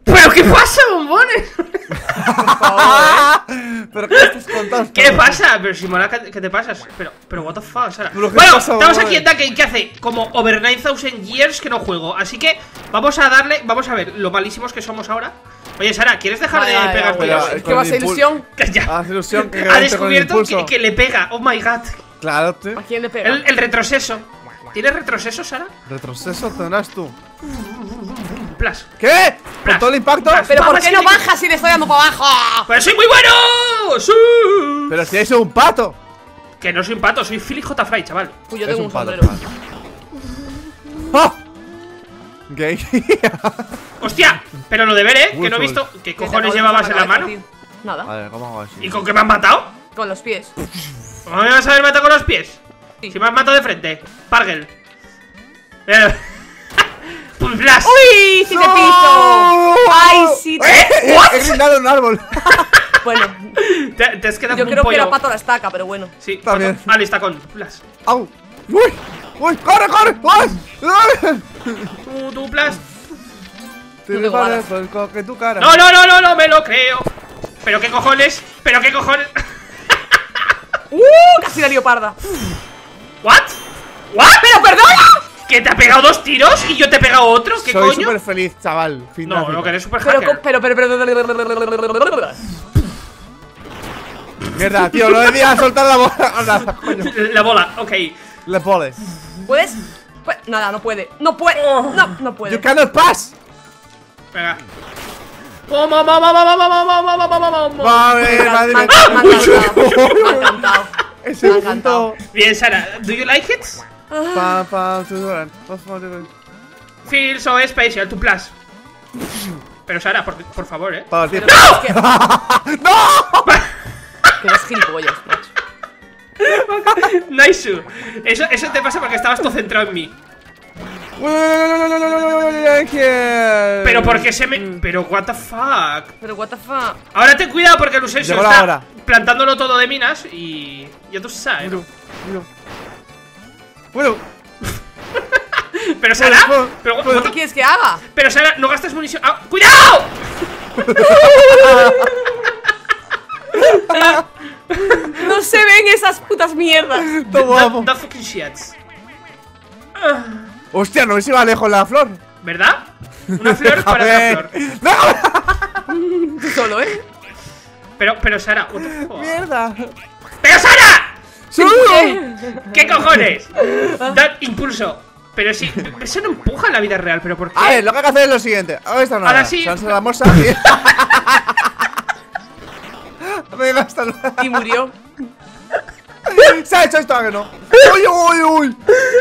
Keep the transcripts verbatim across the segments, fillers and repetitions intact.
¿Pero qué pasa, bombones? ¿Pero qué estás contando? ¿Qué pasa? Pero si mola, ¿qué te pasas? Pero, pero what the fuck, Sara. Bueno, Bueno, pasa, estamos bombones? aquí en Duckane, que hace como over nine thousand years que no juego. Así que vamos a darle, vamos a ver lo malísimos que somos ahora. Oye, Sara, ¿quieres dejar Vale, de vale, pegar vale, tiros? vale. con ¿Qué va a el ser impul- ilusión? Que ya Haz ilusión que ha ganaste con el descubierto impulso. que, que le pega. Oh my god. Claro, tío. ¿A quién le pega? El, el retroceso. ¿Tienes retroceso, Sara? Retroceso tendrás tú. Plus. ¿Qué? ¿Con Plas. todo el impacto? Plas. ¿Pero por Vamos, qué no sí, sí. bajas si le estoy dando para abajo? ¡Pero soy muy bueno! ¡Sí! Pero si es un pato. Que no soy un pato, soy Philly J. Fry, chaval. Uy, yo Es tengo un un pato, sombrero. ¡Ah! Gay. ¡Hostia! Pero lo de ver, ¿eh? Que no he Uy, visto. ¿Qué Que te cojones acabo de llevabas rozar en la cabeza, mano? tío. Nada, A ver, ¿cómo hago así? ¿Y con qué me has matado? con los pies. ¿Cómo me vas a haber matado con los pies? Sí. Si me has matado de frente. Pargel. Eh. Pues Blas. ¡Uy! ¡Sí te piso! ¡Ay, sí te... ¡Eh! He grindado un árbol. Bueno, Te, te has quedado yo como creo un que pollo. era pato a la estaca, pero bueno. Sí, También. pato. Ah, lista con Blas. ¡Au! ¡Uy! ¡Uy! ¡Corre, corre! ¡Uy! Tú, tú, Blas. Te tengo disparas balas. con que tu cara. No, no, no, no, no me lo creo. ¿Pero qué cojones? ¿Pero qué cojones? ¡Uh! Casi la leoparda. ¿What? ¿What? ¡Pero perdona! ¿Que te ha pegado dos tiros y yo te he pegado otro? ¿Qué Soy coño? súper feliz, chaval. Fin de No, la no, cita. que eres super Pero, hacker. pero, pero, pero... Mierda, tío, no debía soltar la bola. Anda, coño. La bola, ok. Le poles. ¿Puedes? Pu- Nada, no puede. No puede. No, no puede. You cannot pass. Venga. Vamos, vamos, vamos, vamos, vamos, vamos, vamos, vamos. Vale, Me ha madre me ha- mía. me ha encantado. Me ha encantado. Ese Me ha punto. encantado. Bien, Sara, ¿do you like it? Pam, pam, tu, tu, tu, tu, tu. Feel so special, tu plus. Pero Sara, por, por favor, eh. Para ti. Pero es que... ¡No! Que eres gilipollas, macho. Nice. Eso, eso te pasa porque estabas todo centrado en mí. Pero porque se me. Pero what the fuck. Pero what the fuck. Ahora ten cuidado porque el Lucencio Llegó la está hora. plantándolo todo de minas y. Ya tú sabes. Bueno, bueno. Bueno, Pero Sara. Bueno, Pero, bueno. ¿Qué quieres que haga? pero Sara, no gastes munición. ¡Ah! ¡Cuidado! No se ven esas putas mierdas. todo guapo. That fucking shits. Hostia, no me si va lejos la flor. ¿Verdad? Una flor para otra flor. ¡No! Tú solo, ¿eh? Pero, pero Sara, what the fuck? ¡Mierda! ¡Pero Sara! ¡Solo! ¿Qué cojones? Da impulso. Pero sí, eso no empuja en la vida real, pero ¿por qué? A ver, lo que hay que hacer es lo siguiente. Ahora está nada. Ahora sí. Se lanza la morsa y... Venga, hasta luego. Y murió. Se ha hecho esto, ¿a que no? ¡Uy, uy, uy!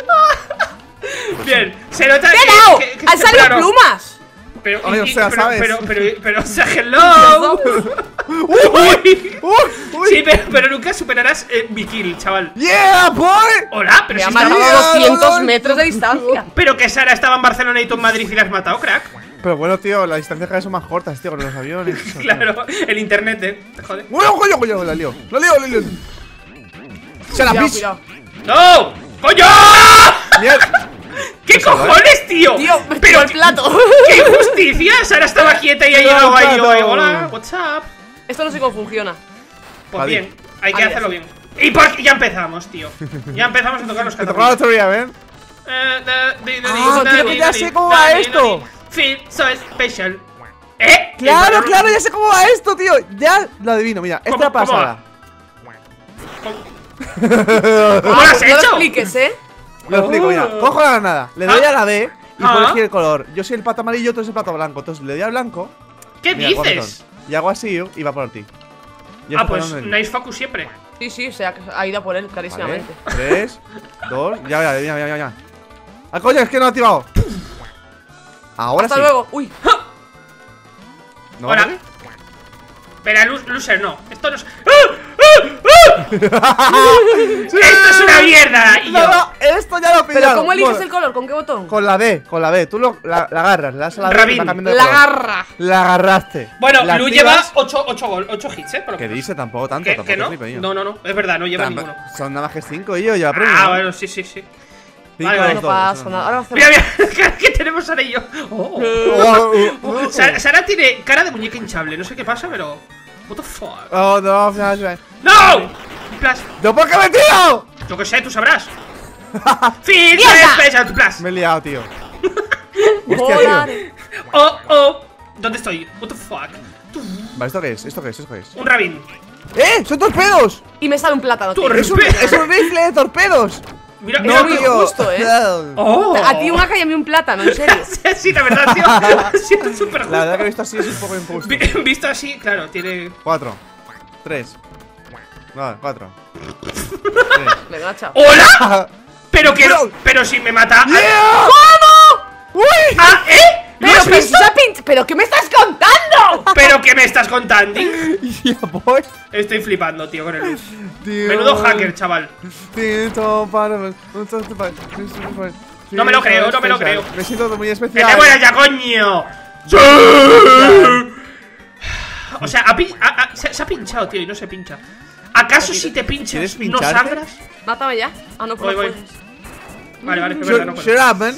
Bien, se nota ¡Te que, he dado! que- que ¡Han se- salido claro, plumas! Pero, Oye, y- o y- sea, pero, ¿sabes? pero, pero, pero, o sea, hello. ¡Uy, uy! ¡Uy, uy! Sí, pero, pero nunca superarás eh, mi kill, chaval. ¡Yeah, boy! Hola, pero Me si ha estaba- matado a Mira, doscientos Lolo. metros de distancia. Pero que Sara estaba en Barcelona y tú en Madrid y la has matado, crack. Pero bueno, tío, las distancias cada vez son más cortas, tío, con los aviones. eso, tío. Claro, el internet, eh. Te jode. ¡Uy, uy, uy, uy! La lío, la lío, la lío. ¡Se la Cuidado, pis! cuidado. ¡No! ¡Coño! ¡Mierda! ¿Qué cojones, tío? Tío, me pero tiró el plato. ¡Qué injusticia! Sara estaba quieta y ha Tiró el llegado ahí. plato. Yo, eh, hola, what's up? Esto no sé cómo funciona. Pues Adiós. bien, hay que Adiós. hacerlo bien. Y por- ya empezamos, tío. Ya empezamos a tocar los Te tocó la catarrillos. teoría, ¿ven? Ah, creo que ya sé cómo va esto. Feel so special. ¿Eh? Claro, ¿El balón? claro, ya sé cómo va esto, tío. Ya lo adivino, mira, ¿Cómo- esta cómo pasada. ¿Cómo lo Ah, has pues no hecho? lo expliques, ¿eh? Lo explico, mira. Cojo la granada, le doy Ah. a la B y Ah. puedo elegir el color. Yo soy el pato amarillo, tú eres el pato blanco. Entonces le doy al blanco. ¿Qué Mira, dices? guapetón. Y hago así y va por ti. Yo Ah, estoy pues parando en- nice focus siempre. Sí, sí, se ha, ha ido a por él, Vale, clarísimamente. tres, dos, ya, ya, ya, ya, ya, ya. Ah, coño, es que no lo he activado. Ahora Hasta sí. luego. Uy. ¿No Hola. vale? Pero Lu- Loser no. Esto no es. ¡Ah! ¡Ah! ¡Ah! ¡Esto es una mierda! Y No, yo. no, esto ya lo he pillado. ¿Pero cómo eliges Bueno, el color? ¿Con qué botón? Con la B, con la B. Tú lo, la, la agarras, le das a la B y Rabin. va cambiando de La color. garra. La agarraste. Bueno, La Lu activas- lleva ocho gol, ocho hits, ¿eh? Por lo Que menos. dice tampoco tanto, ¿Qué, tampoco ¿Que no? flipe, yo. No, no, no. Es verdad, no lleva Tam- ninguno. Son nada más que cinco y yo ya premio. Ah, bueno, sí, sí, sí. Cinco Vale, a vale. los No dos, pasa eso nada. Ahora va a hacer. Mira, mira, cara que tenemos Sara y yo. Oh. Oh, oh, oh. Sara, Sara tiene cara de muñeca hinchable. No sé qué pasa, pero. What the fuck. Oh, no, flashback. ¡No! Plus. ¡No, por qué me tiro! Yo qué sé, tú sabrás. Fin ¡Mierda! Special Plus. Me he liado, tío. Hostia, Volar. tío. Oh, oh. ¿Dónde estoy? What the fuck. Vale, ¿esto qué es? ¿Esto qué es? ¿Esto qué es? Un rabín. ¡Eh! ¡Son torpedos! Y me sale un plátano. Tú tío. eres- ¡Es un, es un rifle de torpedos! Mira, No, mira, muy tío. justo, ¿eh? Oh. A ti un acá y a mí un plátano, en serio. Sí, la verdad, tío. Ha sido súper La verdad justo. que visto así es un poco injusto. Vi- Visto así, claro, tiene. Cuatro. Tres. No, cuatro. Tres. Venga, chao. ¡Hola! Pero que no. Pero- Pero si me mata. ¡Yeah! ¡Uy! ¡Ah, eh! ¿Lo Pero, has pero, visto? si se ha pinch- ¿pero qué me estás contando? ¿Pero qué me estás contando? Ya voy. Estoy flipando, tío, con el luz. Tío. Menudo hacker, chaval. No me lo creo, no me lo creo. Me siento muy ¡Que especial. te mueras ya, coño! ¡Sí! O sea, ha pin- ha- ha- se, se ha pinchado, tío, y no se pincha. ¿Acaso si te pinchas ¿Quieres no pincharte? sangras? Mátame ya. Ah, no, pues Voy, no voy. puedes. Vale, vale, es verdad, no Shut puedo. shut up, man.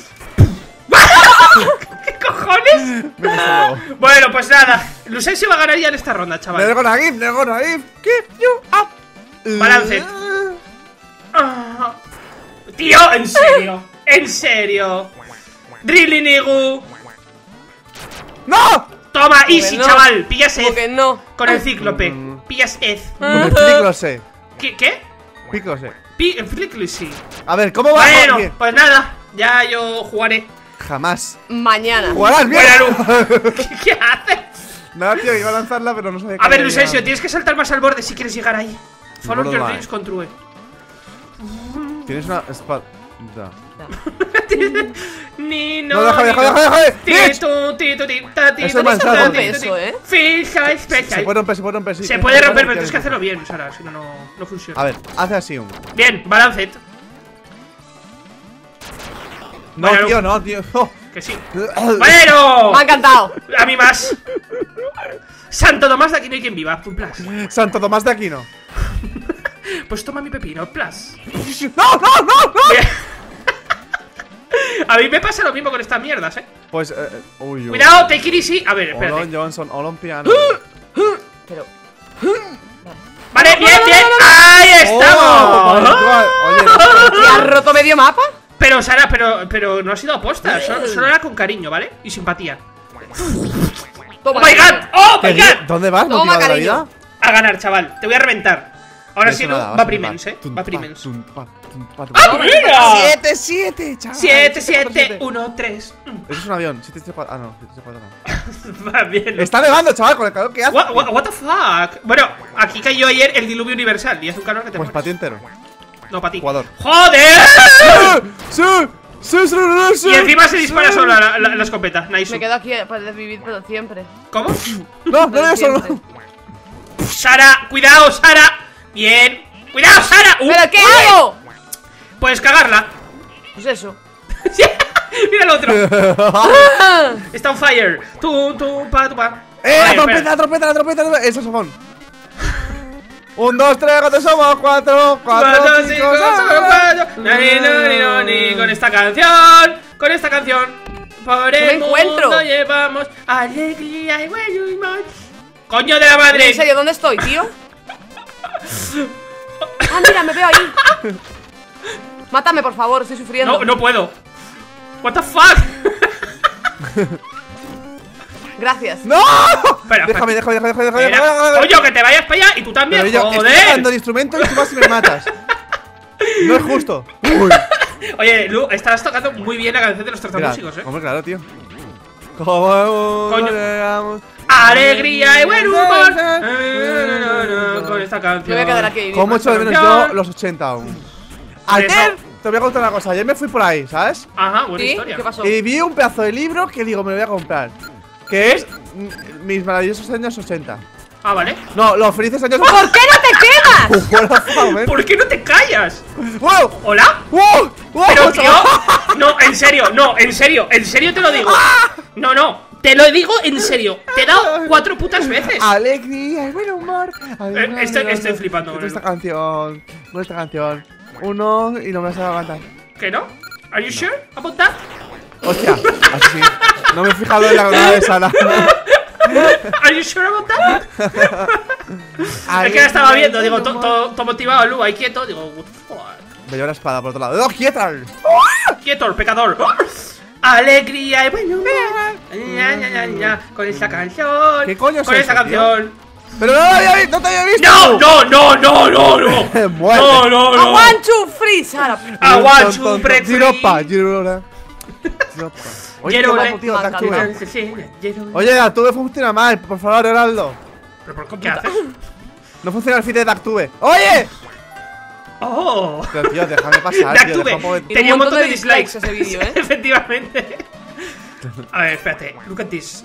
¿Qué cojones? Venga, hasta luego. Bueno, pues nada. Lucencio va a ganar ya en esta ronda, chaval. Never gonna give, never gonna give. Keep you up. Balance. Ah. Tío, en serio. En serio. Really, Nigu. ¡No! Toma, easy, no. chaval. Pillas Como que Ed. no. Con el cíclope. Pillas Ed. Con el flick lo sé. ¿Qué? ¿Qué? Flick lo sé. Pi el flick, sí. A ver, ¿cómo va? Bueno, Oye, pues nada. Ya yo jugaré. jamás. Mañana. ¡Jugarás bien! Buena luz. ¿Qué, qué haces? Nada, tío, iba a lanzarla, pero no sabía A ver, que Lucencio, había- tienes que saltar más al borde si quieres llegar ahí. Follow borde your va, dreams eh. con True. Tienes una espada. Ni No, deja, deja, deja, deja. Bitch. Tito, tito, tita, tito, Eso es más tita, alto. tito, Eso, tito. ¿eh? Fish High Se Special. puede romper, se puede romper. sí, Se tienes puede que romper, pero romper, tienes que tienes hacerlo bien, Sara, si no, no, no funciona. A ver, hace así un. Bien, balancet. No, Bueno, tío, no, tío. Oh. Que sí. ¡Bueno! Me ha encantado. A mí más. Santo Tomás de aquí no hay quien viva. Un plus. Santo Tomás de Aquino. Pues toma mi pepino, plus. ¡No, no, no, no! Bien. A mí me pasa lo mismo con estas mierdas, eh. Pues, eh, eh, uy, uy. Cuidado, take it easy. A ver, Olon espérate. Johnson, Olon Piano. Pero. Vale, bien, bien. ¡Ahí Oh, estamos! Oye, no, ¿Te has roto medio mapa? Pero, Sara, pero, pero no ha sido aposta. Solo, solo era con cariño, ¿vale? Y simpatía. Toma, ¡Oh my god! ¡Oh my ¿qué- god! ¿Dónde vas, Toma, motivado de la cariño. vida? A ganar, chaval. Te voy a reventar. Ahora Eso sí, no, nada, vas va a primens, flipar. eh. Tum, Va pa, primens. tum, pa, tum, pa, tum. ¡Ah, mira! Siete, siete, chaval. siete, siete, uno, tres. Eso es un avión. siete, siete, cuatro. Ah, no, siete, siete, cuatro no. Va bien. Está nevando, chaval, con el calor que hace. What, what, what the fuck? Bueno, aquí cayó ayer el diluvio universal y hace un calor que te Pues mueres. para ti entero. No, para ti. Jugador. ¡Joder! ¡Sí! ¡Sí, sí, sí, sí! Y encima se sí. dispara sola la, la, la escopeta. Nice. Me quedo aquí para vivir, pero siempre. ¿Cómo? No, no, Pero no, eso siempre. no. Sara, cuidado, Sara. Bien. Cuidado, Sara. Uh, ¿Pero qué hago? puedes cagarla. Pues eso. Mira el otro. Está on fire. Tú, tú, pa, tú, pa. ¡Eh, la Vale, trompeta, espera. la trompeta, la trompeta! la trompeta. ¡El saxofón! Un, dos, tres, cuatro somos, cuatro, cuatro, Cuatro, cinco, cinco, seis. seis, cuatro. Nani, nani, nani. Con esta canción, con esta canción, por me el encuentro. mundo llevamos alegría y bueno y mal. Coño de la ¿En madre. serio? ¿Dónde estoy, tío? Ah, mira, me veo ahí. Mátame, por favor, estoy sufriendo. No, no puedo. What the fuck. Gracias. ¡No! Espera, Déjame, déjame, déjame, déjame, déjame, Mira, déjame, déjame. coño, que te vayas para allá y tú también. Pero yo estoy Joder. tocando el instrumento y tú vas y me matas. No es justo. Uy. Oye, Lu, estabas tocando muy bien la canción de los Mira, tratamúsicos, eh. hombre, claro, tío. Como Coño. llegamos. Alegría y buen humor. Eh, Con esta canción. Me voy a quedar aquí. ¿Cómo echo de menos yo los ochenta aún? Ayer, Eso. te voy a contar una cosa. Ayer me fui por ahí, ¿sabes? Ajá, buena ¿Sí? historia. ¿Qué pasó? Y vi un pedazo de libro que digo, me lo voy a comprar. Que es mm, mis maravillosos años ochenta. Ah, vale. No, los felices años ¿Por qué no te quemas? What the fuck, man? ¿Por qué no te callas? ¡Wow! ¿Hola? ¡Wow! ¡Wow! Pero tío, no, en serio, no, en serio, en serio te lo digo. No, no, te lo digo en serio. Te he dado cuatro putas veces. Alegría y buen humor. Eh, estoy- estoy flipando con con esta él. canción. Con esta canción. Uno y no me vas a aguantar. ¿Que no? ¿Are you sure about that? Hostia, así sí. No me he fijado en la granada de Sara. ¿Are you sure about that? Es que la estaba viendo, digo, todo motivado, Lu, ahí quieto. Digo, what the fuck. Me llevo la espada por otro lado. ¡Oh, quieta! Quieto, pecador. Alegría y bueno. Ya, ya, ya, ya. Con esta canción. ¿Qué coño es Con esta eso, canción. Pero no, lo había vi- no te había visto. No, no, no, no, no, no. Muerte. No, no, I no. want to free, Sara. I want to break free. Giropa, giropa. Giropa. Oye, Quiero qué ver- guapo, tío, Mata, Tactube. Oye, Tactube funciona mal, por favor, Heraldo. ¿Pero por qué haces? No funciona el feed de Tactube. ¡Oye! Oh. Pero tío, déjame pasar, tío. Tactube. deja un poco de- Tenía un montón de dislikes ese vídeo, ¿eh? Efectivamente. A ver, espérate. Look at this.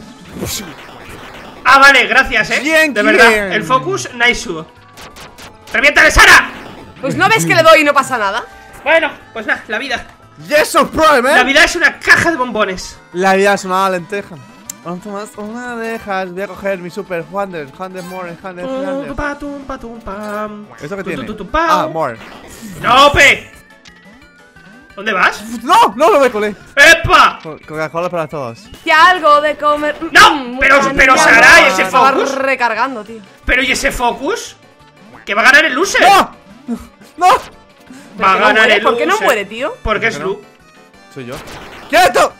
Ah, vale, gracias, eh. Bien, de bien. verdad. El focus, nice. ¡Reviéntale, Sara! Pues no ves que le doy y no pasa nada. Bueno, pues nada, la vida. Yes, of Prime, eh. La vida es una caja de bombones. La vida es una lenteja. Once más una dejas. Voy a coger mi super hundred, hundred more, hundred, Tum, hundred. pa, tum, pa, tum, pam. ¿Eso qué Tum, tiene? tum, tum, pam. Ah, more. ¡No, pe! ¿Dónde vas? No, no, no me colé. ¡Epa! Co- Coca-Cola para todos. Que algo de comer. No, Mm, pero- mucha pero, niña, Sara, no. ese Estaba focus. recargando, tío. ¿Pero y ese focus? Que va a ganar el loser. ¡No! ¡No! Va a Pero que no ganar muere, el ¿por qué no loser. muere, tío? Porque es ¿Por qué no? Lu. Soy yo. ¡Quieto!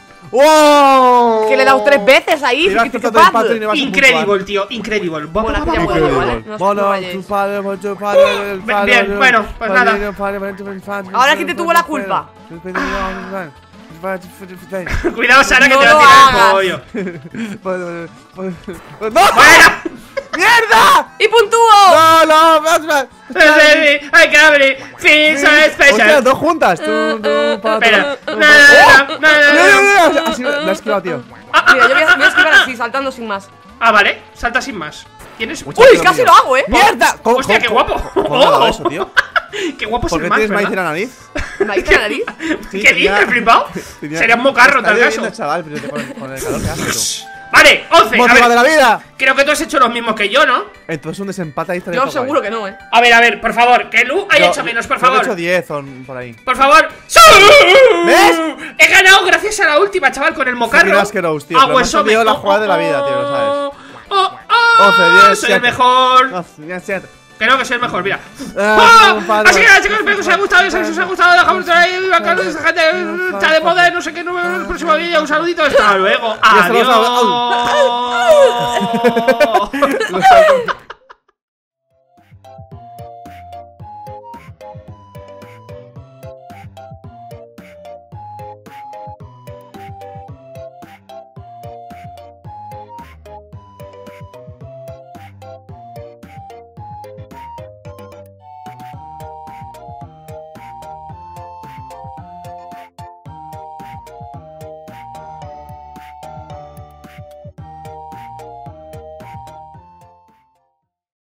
¡Wow! Que le he dado tres veces ahí. Tira ¿Qué, qué esto del patio y pasa? no vas a Incredible, puntuar. tío, incredible. Va, Bueno, va, aquí va, ya va, puedo, va, ¿vale? va. No os- no os Bueno, vayáis. tu padre, tu padre, el padre, Bien, el bueno, pues padre, nada. el padre, el padre, el padre, Ahora, el ¿quién te padre, tuvo la el padre, culpa? el padre, el padre, el padre, el Cuidado, Sara, que No te va a lo tirar hagas. el pollo. padre, el padre. ¡No! ¡Bueno! ¡Mierda! ¡Y puntúo! ¡No, no! ¡Más, más! ¡Hay que abrir! ¡Fin, so ¡Hostia, special! dos juntas! Tú, tú, para, Espera. tú, No, tú. no, no, no, ¡Oh! no, no. Mira, mira, mira, así me la he esquivado, tío. Mira, yo voy a, voy a esquivar así, saltando sin más. Ah, vale, salta sin más. ¿Tienes? Mucho ¡Uy, tiro, casi tío. lo hago, eh! ¡Mierda! ¿Cómo- ¡Hostia, qué cómo- guapo! ¿Cómo me ha dado Oh. eso, tío? ¡Qué guapo es ¿Por el qué Max, tienes maíz en la ¿verdad? nariz? ¿Me ha dicho la nariz? Sí, ¿Qué tenía- dices, flipado? tenía- Sería un mocarro, en Está tal lloviendo, caso. chaval, pero con, con el calor que hace, tú. Vale, once. A ¡Motiva de ver, la vida! creo que tú has hecho los mismos que yo, ¿no? Entonces un desempate ahí estaría Yo todo seguro guay. que no, eh. A ver, a ver, por favor, que Lu haya Yo- hecho menos, por creo que he hecho favor. diez o por ahí. Por favor. ¡Sí! ¿Ves? He ganado gracias a la última, chaval, con el mocarro. Fucking Askeros, tío, Ah, pero me has hueso, olvidado me- la jugada de la vida, tío, lo sabes. Oh, oh, oh, once, diez, soy el siete. mejor. No, ya siete. Que no, que soy el mejor, mira. Ah, ¡Ah! compadre. Así que nada, chicos, espero que os haya gustado. Ya sabéis que os ha gustado. Dejamos por ahí. Viva Carlos, esa gente está de moda. No sé qué. Nos vemos en el próximo vídeo. Un saludito. Hasta luego. Ya se los ha- Adiós.